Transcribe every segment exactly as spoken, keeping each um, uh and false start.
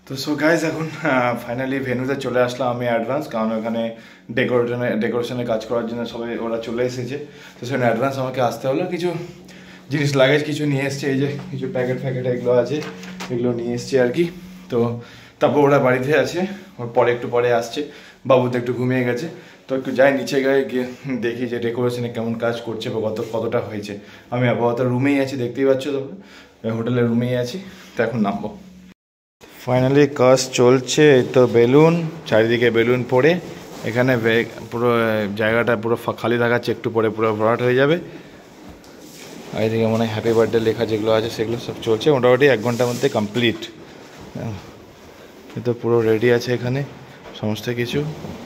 তো so guys এখন finally ভেন্যুতে চলে আসলাম আমি অ্যাডভান্স, কারণ ওখানে ডেকোরেশনে ডেকোরেশনের কাজ করার জন্য সবাই ওরা চলে এসেছে। তো সেখানে অ্যাডভান্স আমাকে আসতে হলো, কিছু জিনিস লাগেজ কিছু নিয়ে এসছে, এই যে কিছু প্যাকেট ফ্যাকেট এগুলো আছে, এগুলো নিয়ে এসছে আর কি। তো তারপর ওরা বাড়িতে আছে, ওর পরে একটু পরে আসছে, বাবু তো একটু ঘুমিয়ে গেছে। তো একটু যাই নিচে গায়ে গিয়ে দেখি যে ডেকোরেশনে কেমন কাজ করছে বা কত কতটা হয়েছে। আমি আপাতত রুমেই আছি, দেখতেই পাচ্ছ, তো হোটেলের রুমেই আছি। তো এখন নামবো। ফাইনালি কাজ চলছে, এই তো বেলুন, চারিদিকে বেলুন পড়ে এখানে পুরো জায়গাটা পুরো খালি দেখাচ্ছে, একটু পরে পুরো ভরাট হয়ে যাবে। আর এদিকে মনে হয় হ্যাপি বার্থডে লেখা যেগুলো আছে সেগুলো সব চলছে, মোটামুটি এক ঘন্টার মধ্যে কমপ্লিট। তো পুরো রেডি আছে এখানে সমস্ত কিছু।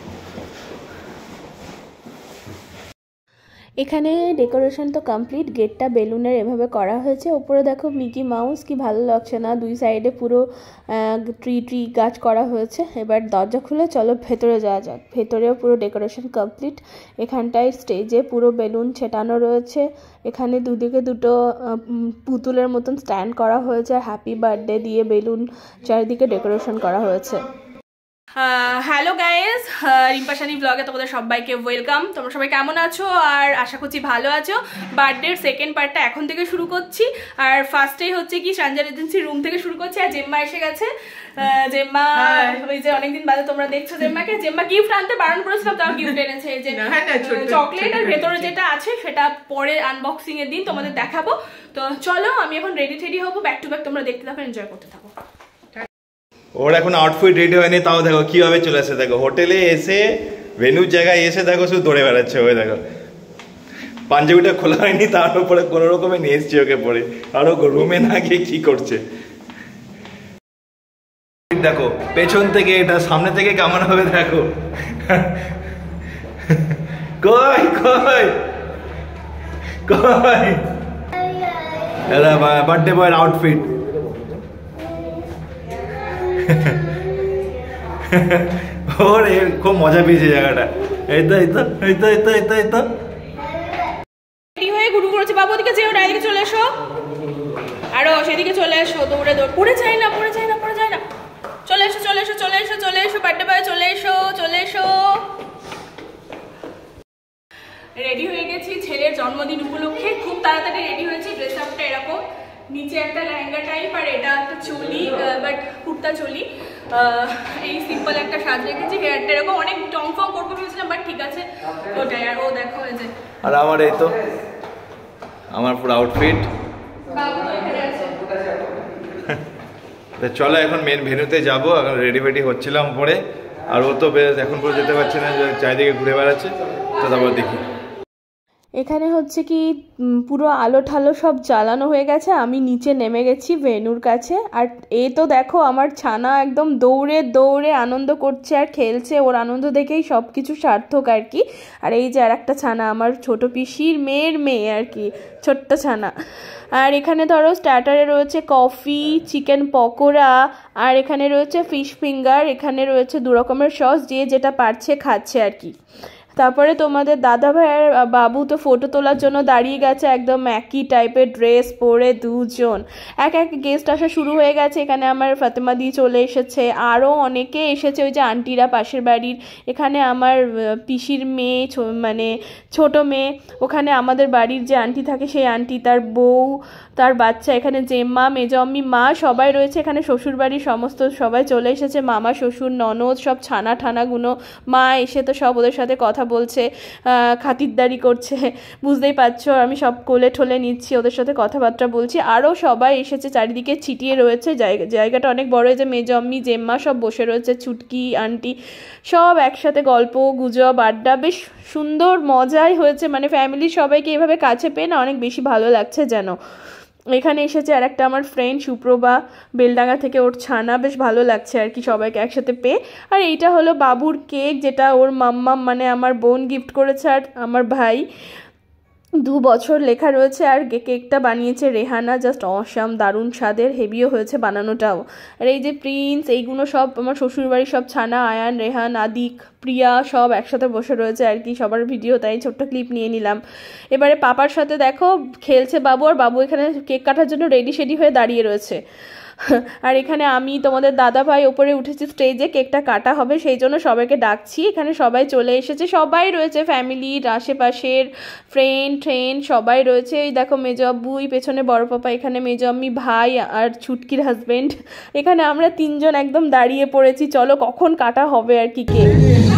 এখানে ডেকোরেশন তো কমপ্লিট, গেটটা বেলুনের এভাবে করা হয়েছে। উপরে দেখো মিকি মাউস, কি ভালো লাগছে না, দুই সাইডে পুরো ট্রি ট্রি গাছ করা হয়েছে। এবার দরজা খুলে চলো ভেতরে যাওয়া যাক। ভেতরেও পুরো ডেকোরেশন কমপ্লিট। এখানটায় স্টেজে পুরো বেলুন ছেটানো রয়েছে, এখানে দুদিকে দুটো পুতুলের মতন স্ট্যান্ড করা হয়েছে, হ্যাপি বার্থডে দিয়ে বেলুন চারিদিকে ডেকোরেশন করা হয়েছে। হ্যালো গাইজ, রিম্পা সানি ব্লগে তোমাদের সবাইকে ওয়েলকাম। তোমরা সবাই কেমন আছো? আর আশা করছি ভালো আছো। বার্থডের সেকেন্ড পার্টটা এখন থেকে শুরু করছি। আর ফার্স্টেই হচ্ছে কি সানজার এজেন্সি রুম থেকে শুরু করছি। আর জেম্মা এসে গেছে। জেম্মা ওই যে অনেকদিন বাদে তোমরা দেখছো জেম্মাকে। জেম্মা গিফট আনতে বারণ করেছিলাম, তাও গিফট এনেছে, যে চকলেট। আর ভেতরে যেটা আছে সেটা পরে আনবক্সিং এর দিন তোমাদের দেখাবো। তো চলো আমি এখন রেডি টেডি হবো, ব্যাক টু ব্যাক তোমরা দেখতে থাকো, এনজয় করতে থাকো। ওর এখন আউটফিট রেডি হয়নি, তাও দেখো কিভাবে চলে আসে। দেখো হোটেলে এসে ভেন্যুর জায়গায় এসে দেখো শুধু দৌড়ে বেড়াচ্ছে। ওই দেখো পাঞ্জাবিটা খোলা হয়নি, তার উপরে কোনো রকমে নিয়ে এসছি ওকে পরে। আর ও রুমে না গিয়ে কি করছে দেখো, পেছন থেকে এটা সামনে থেকে কেমন হবে দেখো। কই কই কই বার্থডে বয়ের আউটফিট। ওর খুব মজা পেয়েছে জায়গাটা। এই তো এই তো এই তো এই তো এই তো এই তো রেডি হয়ে ঘুরু করেছে। বাবু ওদিকে যেও না, এদিকে চলে এসো, আরো সেদিকে চলে এসো, দৌড়ে দৌড় পড়ে যায় না, পড়ে যায় না, পড়ে যায় না। চলে এসো চলে এসো চলে এসো চলে এসো বার্থডে বয়, চলে এসো চলে এসো। রেডি হয়ে গেছি ছেলের জন্মদিন উপলক্ষে, খুব তাড়াতাড়ি রেডি হয়েছি। ড্রেস আপটা এরকম, নিচে একটা লেহেঙ্গা টাইপ আর এটা একটা চলি, বাট কুর্তা চলি। এই সিম্পল একটা সাজ রেখেছি। হেয়ারটা এরকম অনেক টং ফং করতে ভেবেছিলাম, বাট ঠিক আছে ওটাই। আর ও দেখো এই যে, আর আমার এই তো আমার পুরো আউটফিট। বাবু তো এখানে আছে। চলো এখন মেন ভেন্যুতে যাবো। এখন রেডি ফেডি হচ্ছিলাম পরে, আর ও তো এখন পরে যেতে পারছে না, চারিদিকে ঘুরে বেড়াচ্ছে। তো তারপর দেখি এখানে হচ্ছে কি পুরো আলো ঠালো সব জ্বালানো হয়ে গেছে। আমি নিচে নেমে গেছি ভেন্যুর কাছে। আর এই তো দেখো আমার ছানা একদম দৌড়ে দৌড়ে আনন্দ করছে আর খেলছে। ওর আনন্দ দেখেই সব কিছু সার্থক আর কি। আর এই যে আর একটা ছানা, আমার ছোট পিসির মেয়ের মেয়ে আর কি, ছোট্ট ছানা। আর এখানে ধরো স্টার্টারে রয়েছে কফি, চিকেন পকোড়া, আর এখানে রয়েছে ফিশ ফিঙ্গার, এখানে রয়েছে দু রকমের সস, যে যেটা পারছে খাচ্ছে আর কি। তারপরে তোমাদের দাদা ভাইয়ের বাবু তো ফটো তোলার জন্য দাঁড়িয়ে গেছে, একদম একই টাইপের ড্রেস পরে দুজন। এক এক গেস্ট আসা শুরু হয়ে গেছে। এখানে আমার ফাতেমা দি চলে এসেছে, আরও অনেকে এসেছে, ওই যে আন্টিরা পাশের বাড়ির। এখানে আমার পিসির মেয়ে, মানে ছোট মেয়ে। ওখানে আমাদের বাড়ির যে আন্টি থাকে সেই আন্টি, তার বউ, তার বাচ্চা। এখানে জেম্মা, মেজম্মি, মা সবাই রয়েছে। এখানে শ্বশুর বাড়ির সমস্ত সবাই চলে এসেছে, মামা শ্বশুর ননদ সব ছানা ঠানাগুলো। মা এসে তো সব ওদের সাথে কথা বলছে, খাতিরদারি করছে, বুঝতেই পারছো। আমি সব কোলে ঠোলে নিচ্ছি, ওদের সাথে কথাবার্তা বলছি। আরও সবাই এসেছে, চারিদিকে ছিটিয়ে রয়েছে। জায়গা জায়গাটা অনেক বড়। যে মেজম্মি, জেম্মা সব বসে রয়েছে, ছুটকি আন্টি সব একসাথে গল্প গুজব আড্ডা, বেশ সুন্দর মজাই হয়েছে। মানে ফ্যামিলির সবাইকে এভাবে কাছে পেয়ে না অনেক বেশি ভালো লাগছে যেন। এখানে এসেছে আর একটা আমার ফ্রেন্ড সুপ্রভা বেলডাঙ্গা থেকে, ওর ছানা, বেশ ভালো লাগছে আর কি সবাইকে একসাথে পেয়ে। আর এইটা হলো বাবুর কেক, যেটা ওর মাম্মা মানে আমার বোন গিফট করেছে, আর আমার ভাই দু বছর লেখা রয়েছে। আর কেকটা বানিয়েছে রেহানা, জাস্ট অসাম, দারুণ স্বাদের, হেভিও হয়েছে বানানোটাও। আর এই যে প্রিন্স, এইগুলো সব আমার শ্বশুরবাড়ির সব ছানা, আয়ান, রেহান, আদিক, প্রিয়া সব একসাথে বসে রয়েছে আর কি। সবার ভিডিও, তাই ছোট্ট ক্লিপ নিয়ে নিলাম। এবারে পাপার সাথে দেখো খেলছে বাবু, আর বাবু এখানে কেক কাটার জন্য রেডি শেডি হয়ে দাঁড়িয়ে রয়েছে। আর এখানে আমি তোমাদের দাদা ভাই ওপরে উঠেছি স্টেজে, কেকটা কাটা হবে সেই জন্য সবাইকে ডাকছি। এখানে সবাই চলে এসেছে, সবাই রয়েছে ফ্যামিলির আশেপাশের ফ্রেন্ড ট্রেন্ড সবাই রয়েছে। এই দেখো মেজো আব্বুই পেছনে, বড় পাপা এখানে, মেজো আম্মি, ভাই আর ছুটকির হাজবেন্ড। এখানে আমরা তিনজন একদম দাঁড়িয়ে পড়েছি, চলো কখন কাটা হবে আর কি কেক।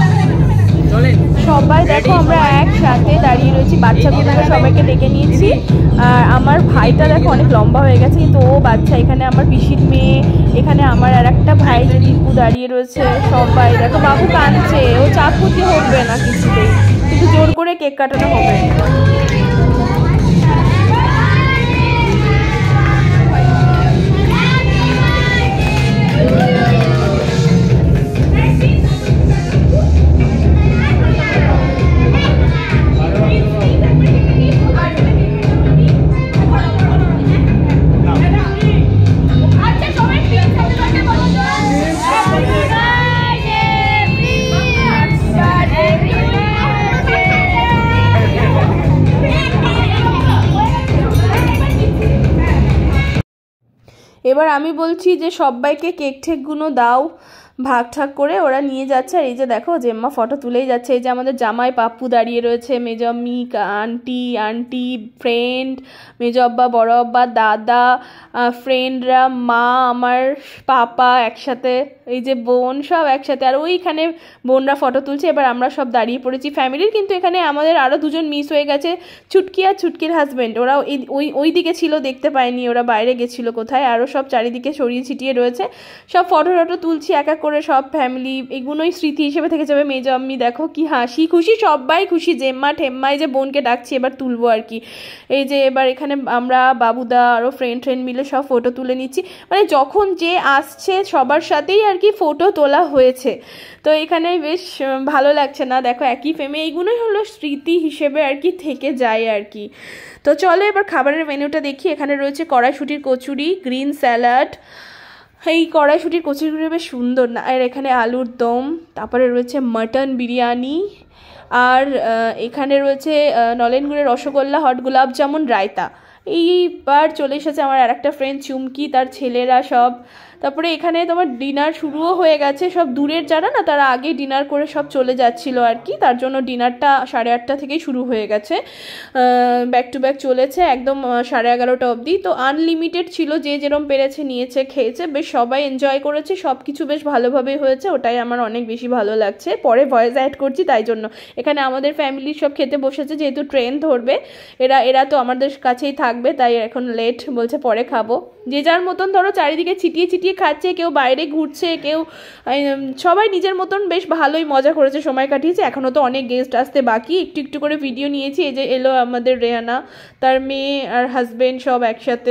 সবাই দেখো আমরা একসাথে দাঁড়িয়ে রয়েছি, বাচ্চাগুলোকে সবাইকে ডেকে নিয়েছি। আর আমার ভাইটা দেখো অনেক লম্বা হয়ে গেছে কিন্তু ও বাচ্চা। এখানে আমার পিসির মেয়ে, এখানে আমার আর একটা ভাই রিপু দাঁড়িয়ে রয়েছে। সবাই দেখো, বাবু কাঁদছে, ও চাকুতি হবে না কিছুতেই, কিন্তু জোর করে কেক কাটানো হবে। এবার আমি বলছি যে সবাইকে কেক ঠেকগুলো দাও, ভাগ ঠাক করে ওরা নিয়ে যাচ্ছে। আর এই যে দেখো জেম্মা ফটো তুলেই যাচ্ছে। এই যে আমাদের জামাই পাপ্পু দাঁড়িয়ে রয়েছে, মেজো আম্মি, আন্টি আন্টি ফ্রেন্ড, মেজো আব্বা, বড় আব্বা, দাদা, ফ্রেন্ডরা, মা, আমার পাপা একসাথে, এই যে বোন সব একসাথে। আর ওইখানে বোনরা ফটো তুলছে। এবার আমরা সব দাঁড়িয়ে পড়েছি ফ্যামিলির, কিন্তু এখানে আমাদের আরও দুজন মিস হয়ে গেছে, ছুটকি আর ছুটকির হাজব্যান্ড। ওরা ওই ওই দিকে ছিল, দেখতে পাইনি, ওরা বাইরে গেছিলো কোথায়। আরও সব চারিদিকে ছড়িয়ে ছিটিয়ে রয়েছে, সব ফটো টটো তুলছি এক এক করে সব ফ্যামিলি। এগুলোই স্মৃতি হিসেবে থেকে যাবে। মেজো আম্মি দেখো কি হাসি খুশি, সবাই খুশি, জেম্মা ঠেম্মাই যে বোনকে ডাকছি এবার তুলবো আর কি। এই যে এবার এখানে আমরা বাবুদা আরও ফ্রেন্ড ফ্রেন্ড মিলে সব ফটো তুলে নিচ্ছি। মানে যখন যে আসছে সবার সাথেই আর কি ফটো তোলা হয়েছে, তো এখানে বেশ ভালো লাগছে না। দেখো একই ফ্রেমে, এইগুলোই হলো স্মৃতি হিসেবে আর কি থেকে যায় আর কি। তো চলো এবার খাবারের মেনুটা দেখি। এখানে রয়েছে কড়াইশুঁটির কচুরি, গ্রিন স্যালাড, এই কড়াইশুঁটির কচুরিগুলো বেশ সুন্দর না, আর এখানে আলুর দম, তারপরে রয়েছে মাটন বিরিয়ানি, আর এখানে রয়েছে নলেন গুড়ের রসগোল্লা, হট গোলাপ জামুন, রায়তা। এইবার চলে এসেছে আমার আর একটা ফ্রেন্ড চুমকি, তার ছেলেরা সব। তারপরে এখানে তোমার ডিনার শুরুও হয়ে গেছে, সব দূরের যারা না তারা আগে ডিনার করে সব চলে যাচ্ছিলো আর কি, তার জন্য ডিনারটা সাড়ে আটটা থেকেই শুরু হয়ে গেছে, ব্যাক টু ব্যাক চলেছে একদম সাড়ে এগারোটা অবধি। তো আনলিমিটেড ছিল, যে যেরম পেরেছে নিয়েছে খেয়েছে, বেশ সবাই এনজয় করেছে, সব কিছু বেশ ভালোভাবেই হয়েছে, ওটাই আমার অনেক বেশি ভালো লাগছে। পরে ভয়েস অ্যাড করছি তাই জন্য। এখানে আমাদের ফ্যামিলির সব খেতে বসেছে, যেহেতু ট্রেন ধরবে এরা এরা তো আমাদের কাছেই থাকবে, তাই এখন লেট, বলছে পরে খাবো। যে যার মতন ধরো চারিদিকে ছিটিয়ে ছিটিয়ে খাচ্ছে, কেউ বাইরে ঘুরছে, কেউ সবাই নিজের মতন বেশ ভালোই মজা করেছে, সময় কাটিয়েছে। এখনও তো অনেক গেস্ট আসতে বাকি, একটু একটু করে ভিডিও নিয়েছি। এই যে এলো আমাদের রেহানা, তার মেয়ে আর হাজবেন্ড সব একসাথে।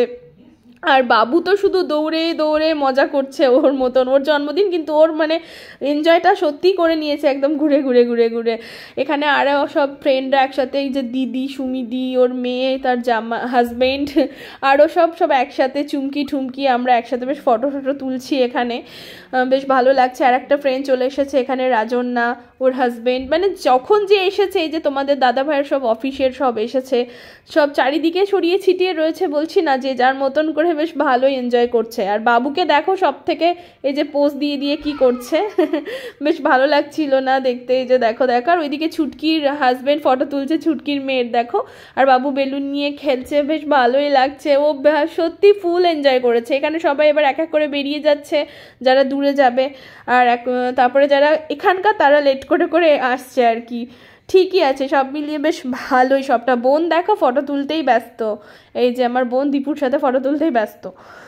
আর বাবু তো শুধু দৌড়ে দৌড়ে মজা করছে ওর মতন, ওর জন্মদিন কিন্তু ওর মানে এনজয়টা সত্যিই করে নিয়েছে একদম ঘুরে ঘুরে ঘুরে ঘুরে। এখানে আরও সব ফ্রেন্ডরা একসাথে, এই যে দিদি, সুমিদি, ওর মেয়ে, তার জামা হাজবেন্ড, আরও সব সব একসাথে, চুমকি ঠুমকি, আমরা একসাথে বেশ ফটো ফটো তুলছি এখানে, বেশ ভালো লাগছে। আর একটা ফ্রেন্ড চলে এসেছে এখানে, রাজন্না, ওর হাজবেন্ড, মানে যখন যে এসেছে, এই যে তোমাদের দাদা ভাইয়ের সব অফিসের সব এসেছে, সব চারিদিকে ছড়িয়ে ছিটিয়ে রয়েছে, বলছি না, যে যার মতন করে বেশ ভালোই এনজয় করছে। আর বাবুকে দেখো সব থেকে এই যে পোজ দিয়ে দিয়ে কি করছে, বেশ ভালো লাগছিল না দেখতে। এই যে দেখো দেখো, আর ওইদিকে ছুটকির হাজবেন্ড ফটো তুলছে, ছুটকির মেয়ের দেখো, আর বাবু বেলুন নিয়ে খেলছে, বেশ ভালোই লাগছে, ও সত্যি ফুল এনজয় করেছে। এখানে সবাই এবার এক এক করে বেরিয়ে যাচ্ছে, যারা দূরে যাবে, আর এক তারপরে যারা এখানকার তারা লেট করে করে আসছে আর কি। ঠিকই আছে, সব মিলিয়ে বেশ ভালোই সবটা। বোন দেখো ফটো তুলতেই ব্যস্ত, এই যে আমার বোন দীপুর সাথে ফটো তুলতেই ব্যস্ত।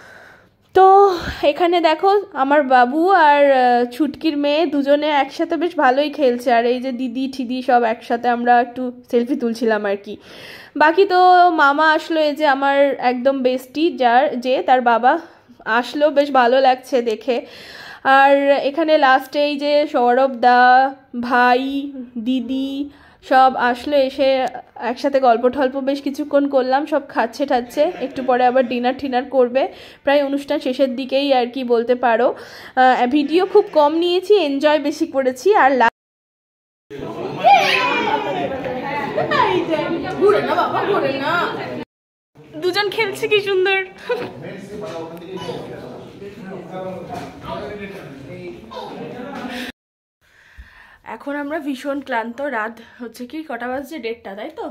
তো এখানে দেখো আমার বাবু আর ছুটকির মেয়ে দুজনে একসাথে বেশ ভালোই খেলছে, আর এই যে দিদি ঠিদি সব একসাথে আমরা একটু সেলফি তুলছিলাম আর কি। বাকি তো মামা আসলো, এই যে আমার একদম বেস্টি, যার যে তার বাবা আসলো, বেশ ভালো লাগছে দেখে। আর এখানে লাস্টে এই যে সৌরভ দা, ভাই, দিদি সব আসলো, এসে একসাথে গল্প টল্প বেশ কিছুক্ষণ করলাম, সব খাচ্ছে ঠাচ্ছে, একটু পরে আবার ডিনার টিনার করবে, প্রায় অনুষ্ঠান শেষের দিকেই আর কি বলতে পারো। ভিডিও খুব কম নিয়েছি, এনজয় বেশি করেছি। আর দুজন খেলছে কি সুন্দর। এখন আমরা ভীষণ ক্লান্ত, রাত হচ্ছে কি কটা বাজছে, দেড়টা, তাই তো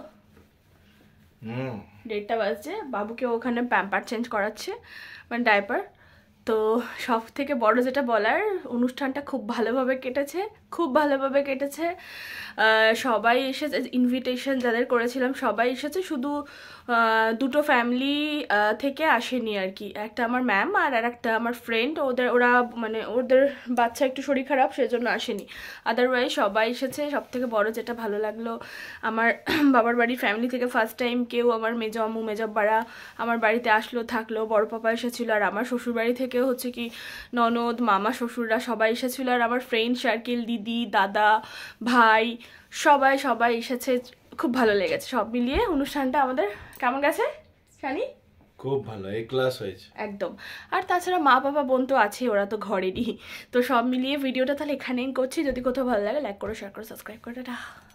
দেড়টা বাজছে। বাবুকে ওখানে প্যাম্পার চেঞ্জ করাচ্ছে, মানে ডাইপার। তো সব থেকে বড় যেটা বলার, অনুষ্ঠানটা খুব ভালোভাবে কেটেছে, খুব ভালোভাবে কেটেছে। সবাই এসেছে, ইনভিটেশন যাদের করেছিলাম সবাই এসেছে, শুধু দুটো ফ্যামিলি থেকে আসেনি আর কি, একটা আমার ম্যাম আর আর একটা আমার ফ্রেন্ড, ওদের ওরা মানে ওদের বাচ্চা একটু শরীর খারাপ সেজন্য আসেনি, আদারওয়াইজ সবাই এসেছে। সব থেকে বড় যেটা ভালো লাগলো, আমার বাবার বাড়ির ফ্যামিলি থেকে ফার্স্ট টাইম কেউ, আমার মেজো আম্মু মেজব্বারা আমার বাড়িতে আসলো, থাকলো, বড় পাপা এসেছিলো, আর আমার শ্বশুরবাড়ি থেকেও হচ্ছে কি ননদ, মামা, শ্বশুররা সবাই এসেছিলো, আর আমার ফ্রেন্ড সার্কেল, দিদি, দাদা, ভাই, সবাই সবাই এসেছে। খুব ভালো লেগেছে। সব মিলিয়ে অনুষ্ঠানটা আমাদের কেমন গেছে জানি, খুব ভালো, এ ক্লাস হয়েছে একদম। আর তাছাড়া মা বাবা বোন তো আছেই, ওরা তো ঘরেরই। তো সব মিলিয়ে ভিডিওটা তাহলে এখানেই করছি। যদি কোথাও ভালো লাগে লাইক করো, শেয়ার করো, সাবস্ক্রাইব করো। টাটা।